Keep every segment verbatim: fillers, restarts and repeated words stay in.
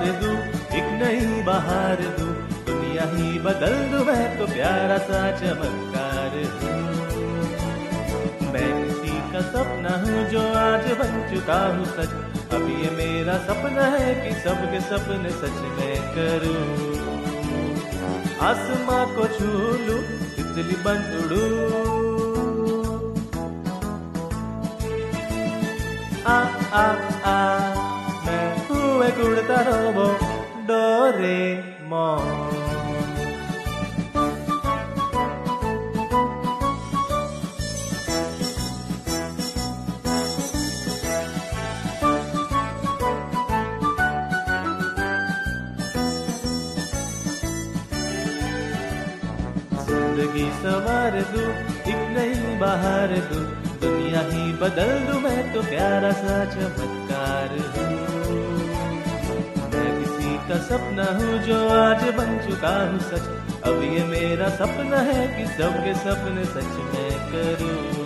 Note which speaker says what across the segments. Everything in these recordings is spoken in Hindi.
Speaker 1: सवार दूं, एक नई बहार दूं, दुनिया ही बदल दूं, मैं तो प्यारा सा चमत्कार हूँ। मैं किसी का सपना हूँ जो आज बन चुका हूँ सच, अब ये मेरा सपना है कि सबके सपने सच में करूँ। आसमां को छू लूं, तितली बन उड़ूं, आ आ आ मैं हूँ एक उड़ता रोबो डोरेमोन। जिंदगी सवार दूं, एक नई बहार दूं, दुनिया ही बदल दूं, मैं तो प्यारा सा चमत्कार हूँ। मैं किसी का सपना हूँ जो आज बन चुका हूँ सच, अब ये मेरा सपना है कि सबके सपने सच में करूँ।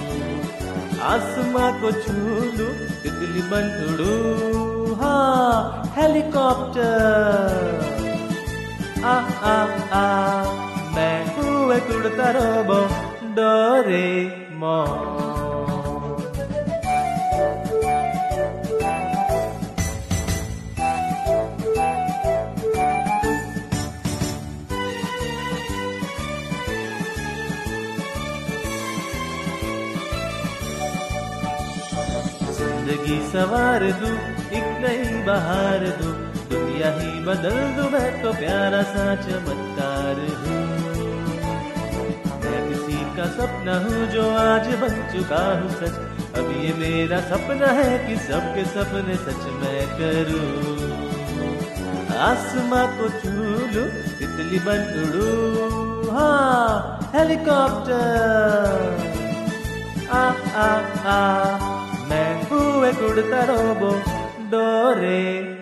Speaker 1: आसमां को छू लूं, तितली बन उड़ूं, हाँ हेलीकॉप्टर, आ आ आ मैं हूँ एक उड़ता रोबो डोरेमोन। जिंदगी सवार दूं, एक नई बहार दूं, दुनिया ही बदल दूं, मैं तो प्यारा सा चमत्कार हूँ। मैं किसी का सपना हूँ जो आज बन चुका हूँ सच, अब ये मेरा सपना है कि सबके सपने सच में करूँ। आसमां को छू लूं, तितली बन उड़ूं, हाँ हेलीकॉप्टर, आ आ आ मैं हूँ एक उड़ता रोबो डोरेमोन।